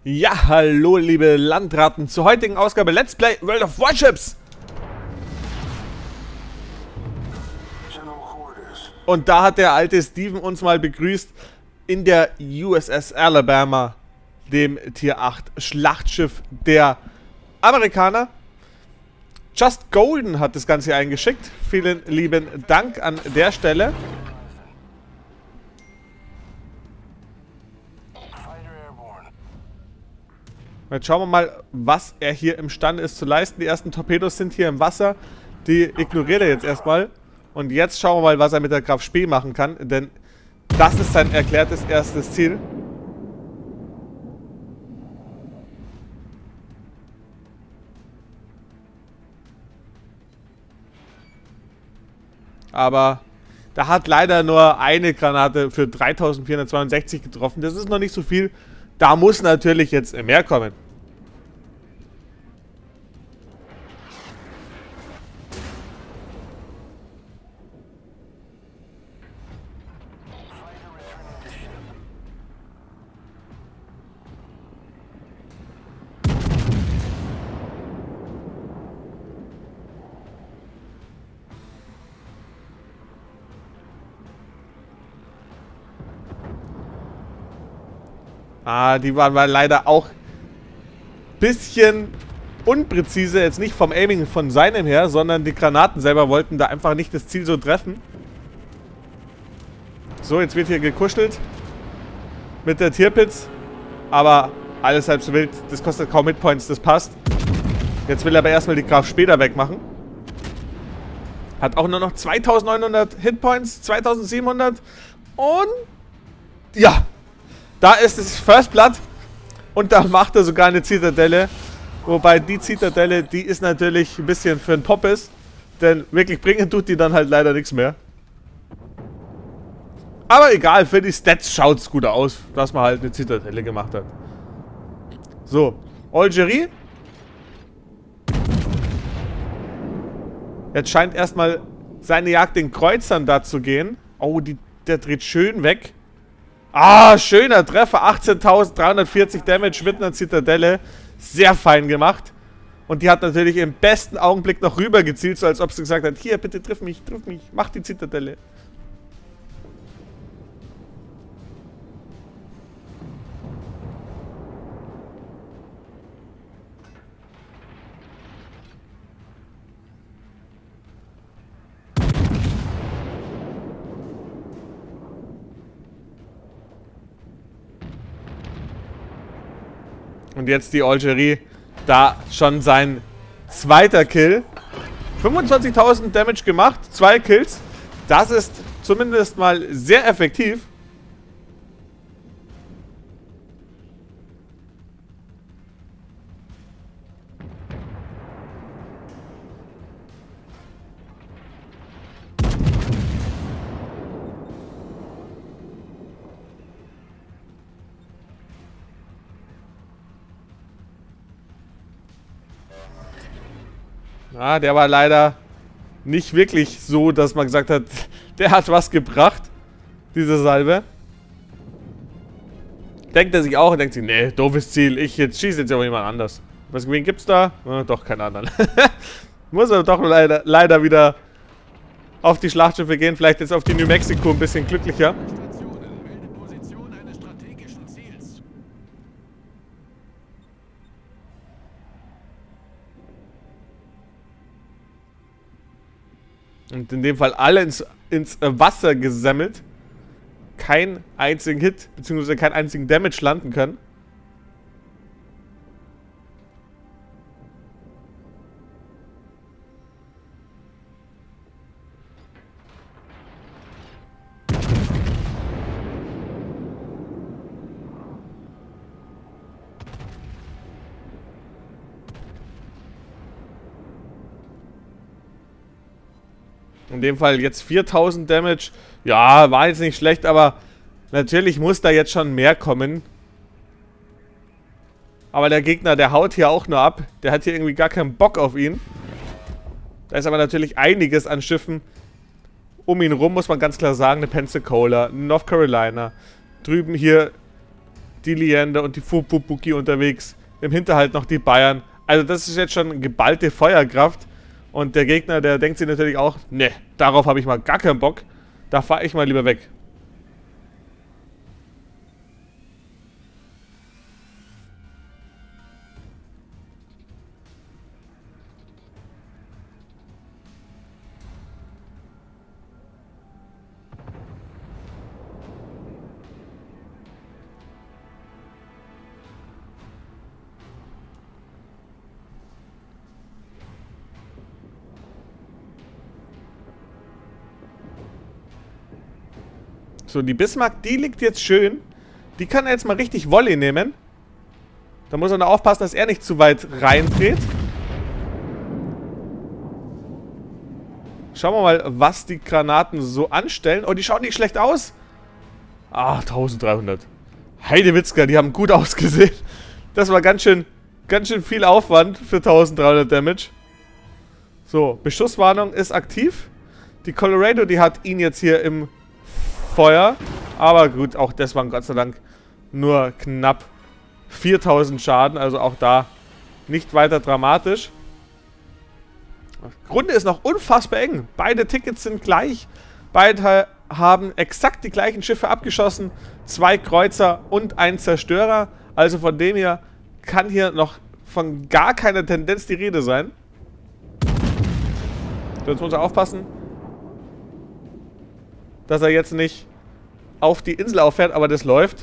Ja, hallo liebe Landratten zur heutigen Ausgabe Let's Play World of Warships. Und da hat der alte Steven uns mal begrüßt in der USS Alabama, dem Tier 8 Schlachtschiff der Amerikaner. Just Golden hat das Ganze eingeschickt. Vielen lieben Dank an der Stelle. Jetzt schauen wir mal, was er hier imstande ist zu leisten. Die ersten Torpedos sind hier im Wasser. Die ignoriert er jetzt erstmal. Und jetzt schauen wir mal, was er mit der Graf Spee machen kann. Denn das ist sein erklärtes erstes Ziel. Aber da hat leider nur eine Granate für 3462 getroffen. Das ist noch nicht so viel. Da muss natürlich jetzt mehr kommen. Die waren leider auch ein bisschen unpräzise, jetzt nicht vom Aiming von seinem her, sondern die Granaten selber wollten da einfach nicht das Ziel so treffen. So, jetzt wird hier gekuschelt mit der Tierpitz, aber alles halb so wild, das kostet kaum Hitpoints, das passt. Jetzt will er aber erstmal die Graf Spee da wegmachen. Hat auch nur noch 2900 Hitpoints, 2700 und ja. Da ist es First Blood und da macht er sogar eine Zitadelle. Wobei die Zitadelle, die ist natürlich ein bisschen für den Poppes. Denn wirklich bringen tut die dann halt leider nichts mehr. Aber egal, für die Stats schaut es gut aus, dass man halt eine Zitadelle gemacht hat. So, Algerie. Jetzt scheint erstmal seine Jagd den Kreuzern da zu gehen. Oh, der dreht schön weg. Ah, schöner Treffer. 18.340 Damage mit einer Zitadelle. Sehr fein gemacht. Und die hat natürlich im besten Augenblick noch rüber gezielt, so als ob sie gesagt hat, hier, bitte triff mich, mach die Zitadelle. Und jetzt die Algerie, da schon sein zweiter Kill. 25.000 Damage gemacht, 2 Kills. Das ist zumindest mal sehr effektiv. Ja, der war leider nicht wirklich so, dass man gesagt hat, der hat was gebracht, diese Salve. Denkt er sich auch und denkt sich, nee, doofes Ziel, ich schieße jetzt aber jemand anders. Wen gibt's da? Doch, keinen anderen. Muss aber doch leider wieder auf die Schlachtschiffe gehen, vielleicht jetzt auf die New Mexico ein bisschen glücklicher. Und in dem Fall alle ins Wasser gesemmelt. Keinen einzigen Hit, beziehungsweise keinen einzigen Damage landen können. In dem Fall jetzt 4000 Damage. Ja, war jetzt nicht schlecht, aber natürlich muss da jetzt schon mehr kommen. Aber der Gegner, der haut hier auch nur ab. Der hat hier irgendwie gar keinen Bock auf ihn. Da ist aber natürlich einiges an Schiffen um ihn rum, muss man ganz klar sagen. Eine Pensacola, North Carolina. Drüben hier die Leander und die Fupupuki unterwegs. Im Hinterhalt noch die Bayern. Also das ist jetzt schon geballte Feuerkraft. Und der Gegner, der denkt sich natürlich auch, ne, darauf habe ich mal gar keinen Bock. Da fahre ich mal lieber weg. So, die Bismarck, die liegt jetzt schön. Die kann er jetzt mal richtig Volley nehmen. Da muss er nur aufpassen, dass er nicht zu weit reindreht. Schauen wir mal, was die Granaten so anstellen. Oh, die schauen nicht schlecht aus. Ah, 1300. Heidewitzka, die haben gut ausgesehen. Das war ganz schön viel Aufwand für 1300 Damage. So, Beschusswarnung ist aktiv. Die Colorado, die hat ihn jetzt hier im Feuer. Aber gut, auch das waren Gott sei Dank nur knapp 4000 Schaden. Also auch da nicht weiter dramatisch. Die Runde ist noch unfassbar eng. Beide Tickets sind gleich. Beide haben exakt die gleichen Schiffe abgeschossen. 2 Kreuzer und ein Zerstörer. Also von dem her kann hier noch von gar keiner Tendenz die Rede sein. So, jetzt muss er aufpassen, dass er jetzt nicht auf die Insel auffährt, aber das läuft.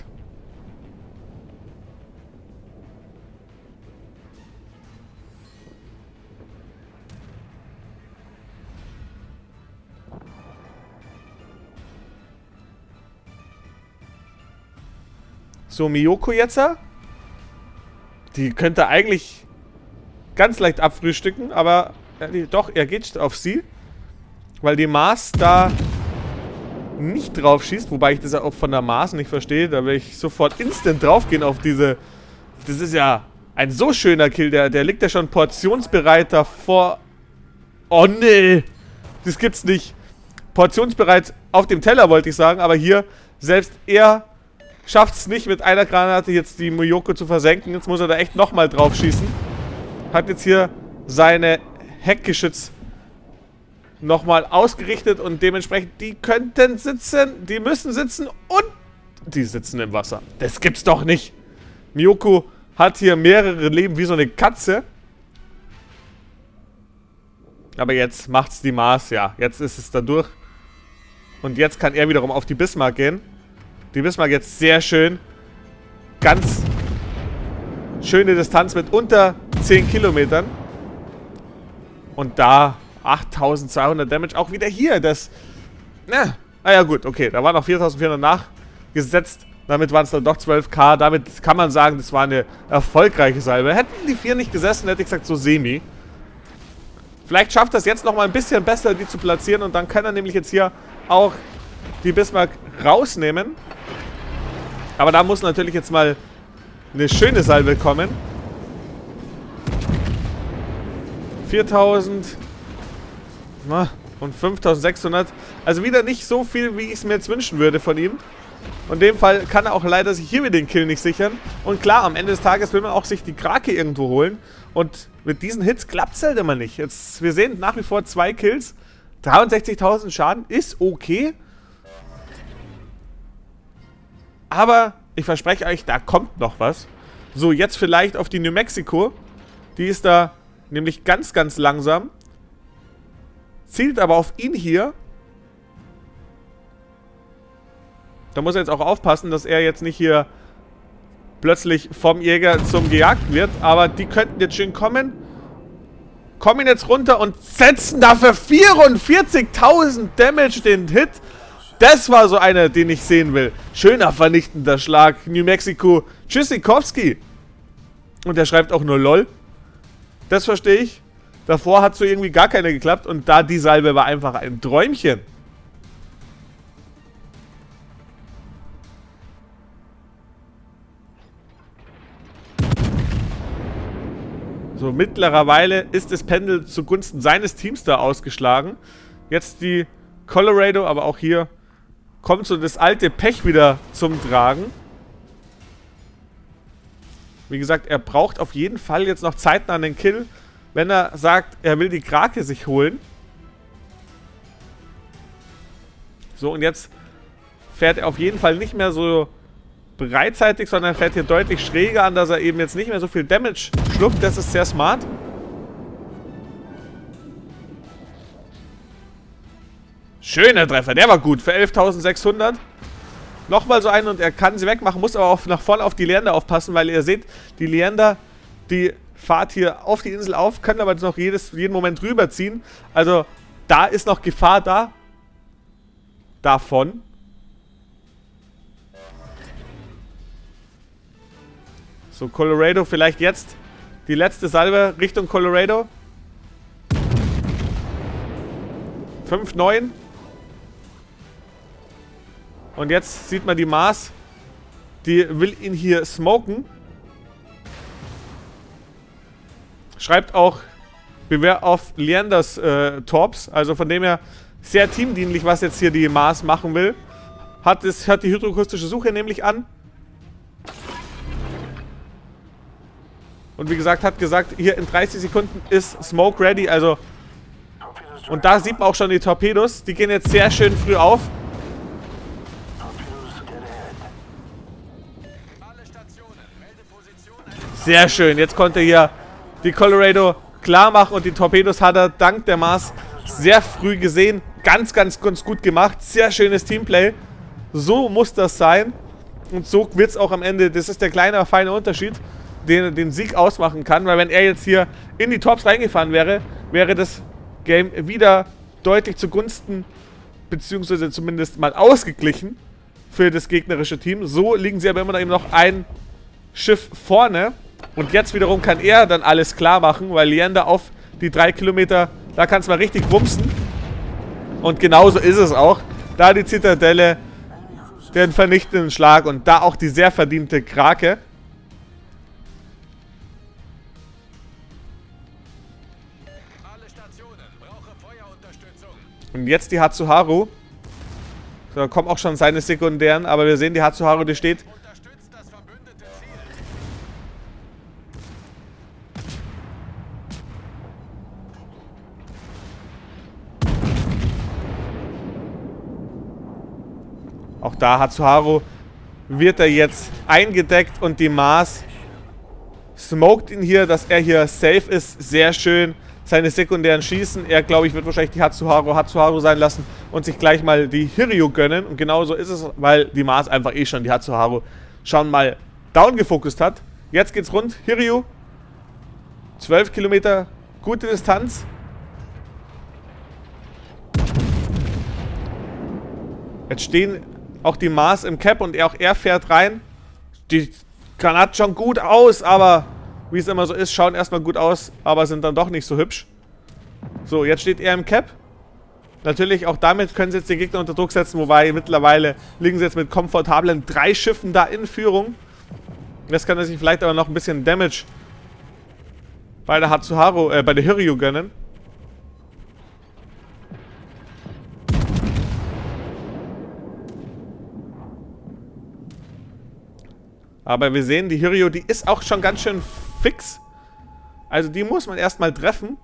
So, Miyoko jetzt. Die könnte eigentlich ganz leicht abfrühstücken, aber doch, er geht auf sie. Weil die Mars da nicht drauf schießt, wobei ich das ja auch von der Mars nicht verstehe. Da will ich sofort instant draufgehen auf diese... Das ist ja ein so schöner Kill, der liegt ja schon portionsbereit davor. Oh nee, das gibt's nicht. Portionsbereit auf dem Teller, wollte ich sagen, aber hier, selbst er schafft es nicht mit einer Granate jetzt die Miyoko zu versenken. Jetzt muss er da echt nochmal drauf schießen. Hat jetzt hier seine Heckgeschütz nochmal ausgerichtet und dementsprechend, die könnten sitzen, die müssen sitzen und die sitzen im Wasser. Das gibt's doch nicht. Miyoko hat hier mehrere Leben wie so eine Katze. Aber jetzt macht's die Mars, ja. Jetzt ist es da durch. Und jetzt kann er wiederum auf die Bismarck gehen. Die Bismarck jetzt sehr schön. Ganz schöne Distanz mit unter 10 Kilometern. Und da 8200 Damage. Auch wieder hier. Das. Naja, gut. Okay, da waren noch 4400 nachgesetzt. Damit waren es dann doch 12k. Damit kann man sagen, das war eine erfolgreiche Salve. Hätten die 4 nicht gesessen, hätte ich gesagt, so semi. Vielleicht schafft er es jetzt nochmal ein bisschen besser, die zu platzieren. Und dann kann er nämlich jetzt hier auch die Bismarck rausnehmen. Aber da muss natürlich jetzt mal eine schöne Salve kommen. 4000 und 5600. Also wieder nicht so viel, wie ich es mir jetzt wünschen würde von ihm. Und in dem Fall kann er auch leider sich hier wieder den Kill nicht sichern. Und klar, am Ende des Tages will man auch sich die Krake irgendwo holen. Und mit diesen Hits klappt es halt immer nicht. Jetzt, wir sehen nach wie vor 2 Kills. 63.000 Schaden ist okay. Aber ich verspreche euch, da kommt noch was. So, jetzt vielleicht auf die New Mexico. Die ist da nämlich ganz, ganz langsam. Zielt aber auf ihn hier. Da muss er jetzt auch aufpassen, dass er jetzt nicht hier plötzlich vom Jäger zum Gejagten wird. Aber die könnten jetzt schön kommen. Kommen jetzt runter und setzen dafür 44.000 Damage den Hit. Das war so einer, den ich sehen will. Schöner vernichtender Schlag. New Mexico. Tschüssikowski. Und der schreibt auch nur LOL. Das verstehe ich. Davor hat so irgendwie gar keine geklappt. Und da die Salve war einfach ein Träumchen. So, mittlerweile ist das Pendel zugunsten seines Teams da ausgeschlagen. Jetzt die Colorado, aber auch hier kommt so das alte Pech wieder zum Tragen. Wie gesagt, er braucht auf jeden Fall jetzt noch zeitnah einen Kill, wenn er sagt, er will die Krake sich holen. So, und jetzt fährt er auf jeden Fall nicht mehr so breitseitig, sondern fährt hier deutlich schräger an, dass er eben jetzt nicht mehr so viel Damage schluckt. Das ist sehr smart. Schöner Treffer, der war gut für 11.600. Nochmal so einen und er kann sie wegmachen, muss aber auch nach vorne auf die Leander aufpassen, weil ihr seht, die Leander, die fahrt hier auf die Insel auf, können aber noch jeden Moment rüberziehen. Also da ist noch Gefahr da. Davon. So, Colorado vielleicht jetzt die letzte Salve Richtung Colorado. 5-9. Und jetzt sieht man die Mars. Die will ihn hier smoken. Schreibt auch Beware of Leanders Torps. Also von dem her sehr teamdienlich, was jetzt hier die Mars machen will. Hat die hydroakustische Suche nämlich an. Und wie gesagt, hat gesagt, hier in 30 Sekunden ist Smoke ready. Also, und da sieht man auch schon die Torpedos. Die gehen jetzt sehr schön früh auf. Sehr schön. Jetzt konnte hier die Colorado klar machen und die Torpedos hat er dank der Mars sehr früh gesehen. Ganz, ganz, ganz gut gemacht. Sehr schönes Teamplay. So muss das sein. Und so wird es auch am Ende. Das ist der kleine, aber feine Unterschied, den Sieg ausmachen kann. Weil wenn er jetzt hier in die Tops reingefahren wäre, wäre das Game wieder deutlich zugunsten, beziehungsweise zumindest mal ausgeglichen für das gegnerische Team. So liegen sie aber immer noch eben noch ein Schiff vorne. Und jetzt wiederum kann er dann alles klar machen, weil Leander auf die 3 Kilometer, da kann es mal richtig wumsen. Und genauso ist es auch. Da die Zitadelle, den vernichtenden Schlag und da auch die sehr verdiente Krake. Und jetzt die Hatsuharu. So, da kommen auch schon seine Sekundären, aber wir sehen die Hatsuharu, die steht. Auch da Hatsuharu wird er jetzt eingedeckt und die Mars smoked ihn hier, dass er hier safe ist. Sehr schön. Seine sekundären schießen. Er, glaube ich, wird wahrscheinlich die Hatsuharu sein lassen und sich gleich mal die Hiryu gönnen. Und genauso ist es, weil die Mars einfach eh schon die Hatsuharu schon mal down gefokust hat. Jetzt geht's rund. Hiryu. 12 Kilometer. Gute Distanz. Jetzt stehen auch die Mars im Cap und auch er fährt rein. Die Granaten schauen gut aus, aber wie es immer so ist, schauen erstmal gut aus, aber sind dann doch nicht so hübsch. So, jetzt steht er im Cap. Natürlich, auch damit können sie jetzt den Gegner unter Druck setzen, wobei mittlerweile liegen sie jetzt mit komfortablen 3 Schiffen da in Führung. Jetzt kann er sich vielleicht aber noch ein bisschen Damage bei der Hatsuharu, bei der Hiryu gönnen. Aber wir sehen, die Hiryu, die ist auch schon ganz schön fix. Also die muss man erstmal treffen.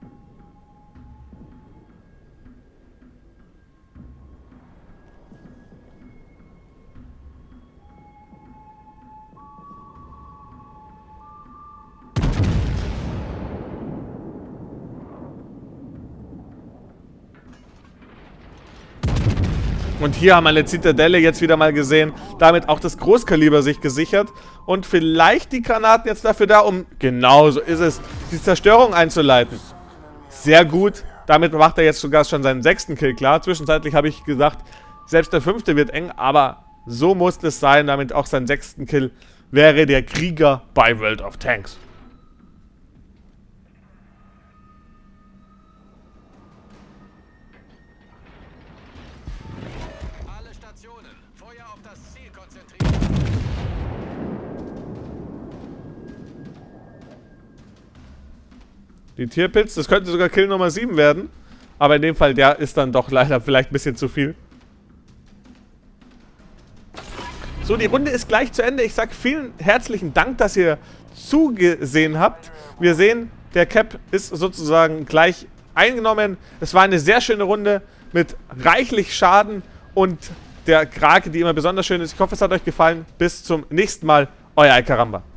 Und hier haben wir eine Zitadelle jetzt wieder mal gesehen. Damit auch das Großkaliber sich gesichert. Und vielleicht die Granaten jetzt dafür da, um, genau so ist es, die Zerstörung einzuleiten. Sehr gut. Damit macht er jetzt sogar schon seinen 6. Kill klar. Zwischenzeitlich habe ich gesagt, selbst der 5. wird eng. Aber so muss es sein. Damit auch sein 6. Kill wäre der Krieger bei World of Tanks. Die Tierpilz, das könnte sogar Kill Nummer 7 werden. Aber in dem Fall, der ist dann doch leider vielleicht ein bisschen zu viel. So, die Runde ist gleich zu Ende. Ich sage vielen herzlichen Dank, dass ihr zugesehen habt. Wir sehen, der Cap ist sozusagen gleich eingenommen. Es war eine sehr schöne Runde mit reichlich Schaden und der Krake, die immer besonders schön ist. Ich hoffe, es hat euch gefallen. Bis zum nächsten Mal. Euer Alcaramba.